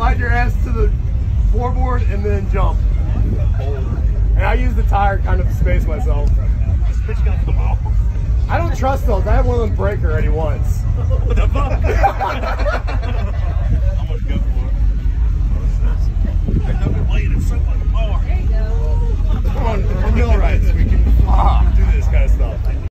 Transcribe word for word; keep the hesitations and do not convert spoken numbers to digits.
slide your ass to the floorboard and then jump. And I use the tire kind of to space myself. I don't trust those. I had one of them break already once. What the fuck?